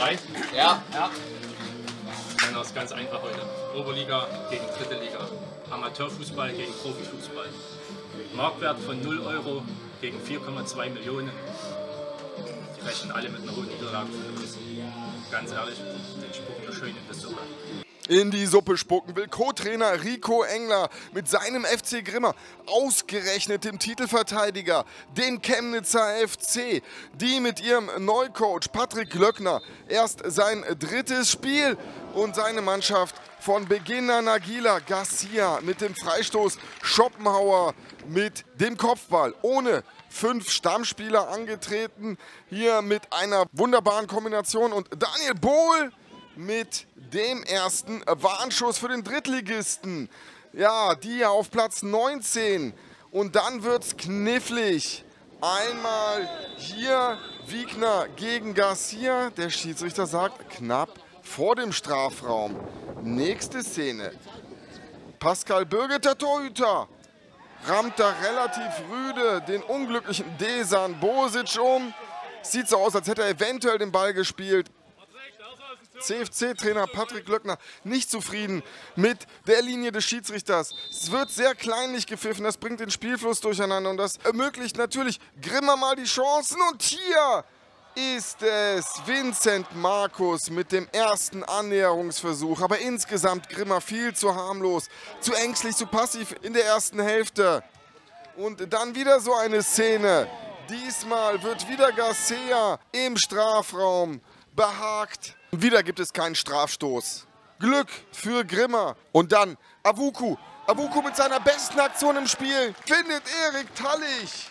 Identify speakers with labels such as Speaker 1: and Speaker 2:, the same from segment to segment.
Speaker 1: Bereit?
Speaker 2: Ja.
Speaker 1: Dann ist ganz einfach heute. Oberliga gegen dritte Liga. Amateurfußball gegen Profifußball. Marktwert von 0 Euro gegen 4,2 Millionen. Die rechnen alle mit einer hohen Niederlage von uns. Ganz ehrlich, den spucken wir schön in die Suppe.
Speaker 3: In die Suppe spucken will Co-Trainer Rico Engler mit seinem FC Grimma, ausgerechnet dem Titelverteidiger, den Chemnitzer FC, die mit ihrem Neucoach Patrick Glöckner erst sein drittes Spiel und seine Mannschaft von Beginn an Nagila Garcia mit dem Freistoß, Schopenhauer mit dem Kopfball, ohne 5 Stammspieler angetreten, hier mit einer wunderbaren Kombination und Daniel Bohl mit dem ersten Warnschuss für den Drittligisten. Ja, die auf Platz 19. Und dann wird's knifflig. Einmal hier Wiegner gegen Garcia. Der Schiedsrichter sagt knapp vor dem Strafraum. Nächste Szene. Pascal Birgit, der Torhüter, rammt da relativ rüde den unglücklichen Desan Bosic um. Sieht so aus, als hätte er eventuell den Ball gespielt. CFC-Trainer Patrick Glöckner nicht zufrieden mit der Linie des Schiedsrichters. Es wird sehr kleinlich gepfiffen, das bringt den Spielfluss durcheinander und das ermöglicht natürlich Grimma mal die Chancen. Und hier ist es Vincent Markus mit dem ersten Annäherungsversuch. Aber insgesamt Grimma viel zu harmlos, zu ängstlich, zu passiv in der ersten Hälfte. Und dann wieder so eine Szene. Diesmal wird wieder Garcia im Strafraum behagt. Wieder gibt es keinen Strafstoß. Glück für Grimma. Und dann Awuku. Awuku mit seiner besten Aktion im Spiel findet Erik Tallich.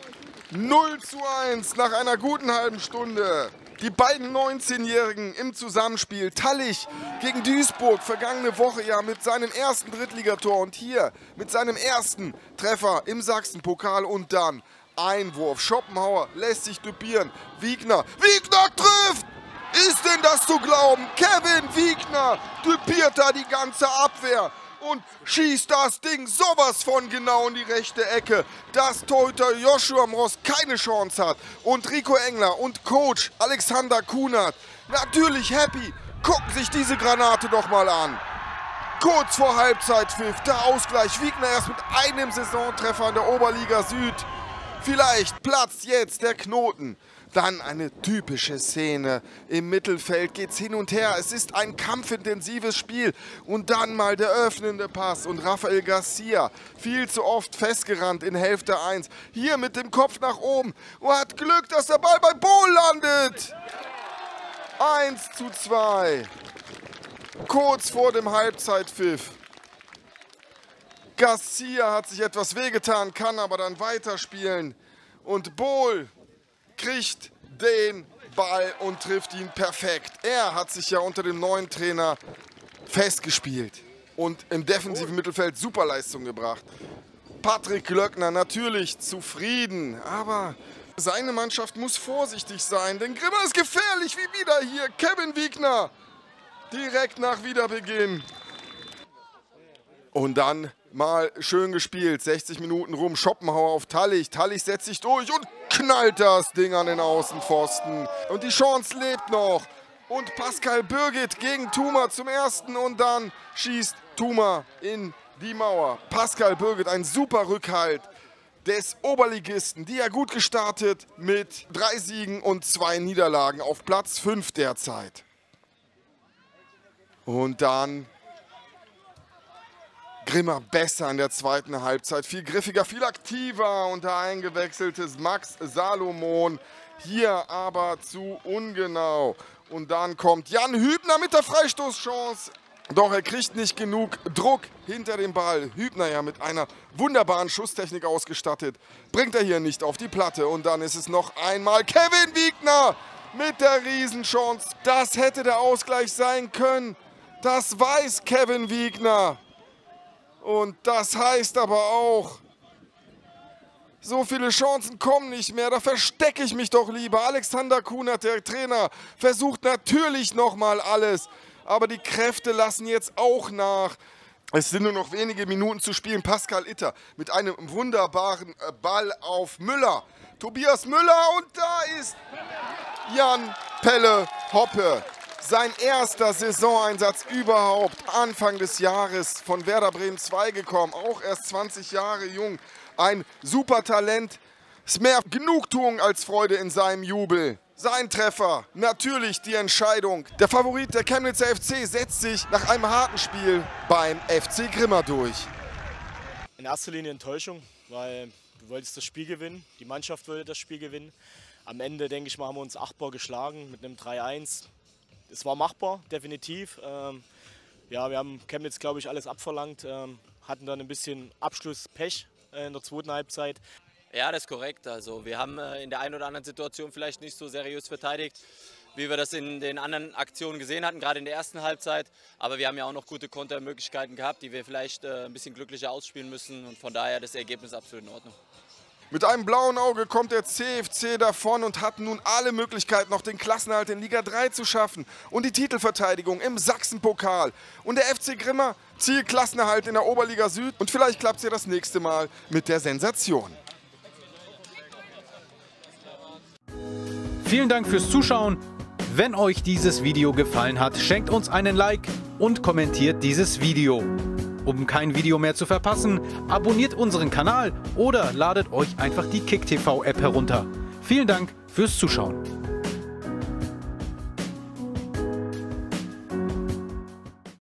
Speaker 3: 0:1 nach einer guten halben Stunde. Die beiden 19-Jährigen im Zusammenspiel. Tallich gegen Duisburg vergangene Woche ja mit seinem ersten Drittligator und hier mit seinem ersten Treffer im Sachsenpokal und dann Einwurf. Schopenhauer lässt sich dupieren. Wiegner trifft! Ist denn das zu glauben? Kevin Wiegner dupiert da die ganze Abwehr und schießt das Ding sowas von genau in die rechte Ecke, dass Torhüter Joshua Mross keine Chance hat. Und Rico Engler und Coach Alexander Kunert natürlich happy, gucken sich diese Granate doch mal an. Kurz vor Halbzeitpfiff, der Ausgleich. Wiegner erst mit einem Saisontreffer in der Oberliga Süd. Vielleicht platzt jetzt der Knoten. Dann eine typische Szene. Im Mittelfeld geht's hin und her. Es ist ein kampfintensives Spiel. Und dann mal der öffnende Pass. Und Rafael Garcia, viel zu oft festgerannt in Hälfte 1. Hier mit dem Kopf nach oben. Und hat Glück, dass der Ball bei Bohl landet. 1:2. Kurz vor dem Halbzeitpfiff. Garcia hat sich etwas wehgetan, kann aber dann weiterspielen. Und Bohl kriegt den Ball und trifft ihn perfekt. Er hat sich ja unter dem neuen Trainer festgespielt und im defensiven Mittelfeld Superleistung gebracht. Patrick Glöckner natürlich zufrieden, aber seine Mannschaft muss vorsichtig sein, denn Grimma ist gefährlich wie wieder hier. Kevin Wiegner direkt nach Wiederbeginn. Und dann mal schön gespielt, 60 Minuten rum, Schopenhauer auf Tallich. Tallich setzt sich durch und knallt das Ding an den Außenpfosten. Und die Chance lebt noch. Und Pascal Birgit gegen Thuma zum ersten und dann schießt Thuma in die Mauer. Pascal Birgit, ein super Rückhalt des Oberligisten, die ja gut gestartet mit 3 Siegen und 2 Niederlagen auf Platz 5 derzeit. Und dann Grimma besser in der zweiten Halbzeit, viel griffiger, viel aktiver und der eingewechseltes Max Salomon, hier aber zu ungenau. Und dann kommt Jan Hübner mit der Freistoßchance, doch er kriegt nicht genug Druck hinter dem Ball. Hübner ja mit einer wunderbaren Schusstechnik ausgestattet, bringt er hier nicht auf die Platte und dann ist es noch einmal Kevin Wiegner mit der Riesenchance. Das hätte der Ausgleich sein können, das weiß Kevin Wiegner. Und das heißt aber auch, so viele Chancen kommen nicht mehr, da verstecke ich mich doch lieber. Alexander Kunert, der Trainer, versucht natürlich nochmal alles, aber die Kräfte lassen jetzt auch nach. Es sind nur noch wenige Minuten zu spielen. Pascal Itter mit einem wunderbaren Ball auf Müller. Tobias Müller und da ist Jan Pelle Hoppe. Sein erster Saisoneinsatz überhaupt, Anfang des Jahres von Werder Bremen 2 gekommen, auch erst 20 Jahre jung. Ein super Talent, ist mehr Genugtuung als Freude in seinem Jubel. Sein Treffer, natürlich die Entscheidung. Der Favorit der Chemnitzer FC setzt sich nach einem harten Spiel beim FC Grimma durch.
Speaker 2: In erster Linie Enttäuschung, weil du wolltest das Spiel gewinnen, die Mannschaft wollte das Spiel gewinnen. Am Ende, denke ich mal, haben wir uns achtbar geschlagen mit einem 3-1. Es war machbar, definitiv. Ja, wir haben Chemnitz, glaube ich, alles abverlangt, hatten dann ein bisschen Abschlusspech in der zweiten Halbzeit.
Speaker 4: Ja, das ist korrekt. Also wir haben in der einen oder anderen Situation vielleicht nicht so seriös verteidigt, wie wir das in den anderen Aktionen gesehen hatten, gerade in der ersten Halbzeit. Aber wir haben ja auch noch gute Kontermöglichkeiten gehabt, die wir vielleicht ein bisschen glücklicher ausspielen müssen. Und von daher das Ergebnis absolut in Ordnung.
Speaker 3: Mit einem blauen Auge kommt der CFC davon und hat nun alle Möglichkeiten, noch den Klassenerhalt in Liga 3 zu schaffen und die Titelverteidigung im Sachsenpokal. Und der FC Grimma zielt Klassenerhalt in der Oberliga Süd und vielleicht klappt es ja das nächste Mal mit der Sensation.
Speaker 5: Vielen Dank fürs Zuschauen. Wenn euch dieses Video gefallen hat, schenkt uns einen Like und kommentiert dieses Video. Um kein Video mehr zu verpassen, abonniert unseren Kanal oder ladet euch einfach die KickTV App herunter. Vielen Dank fürs Zuschauen.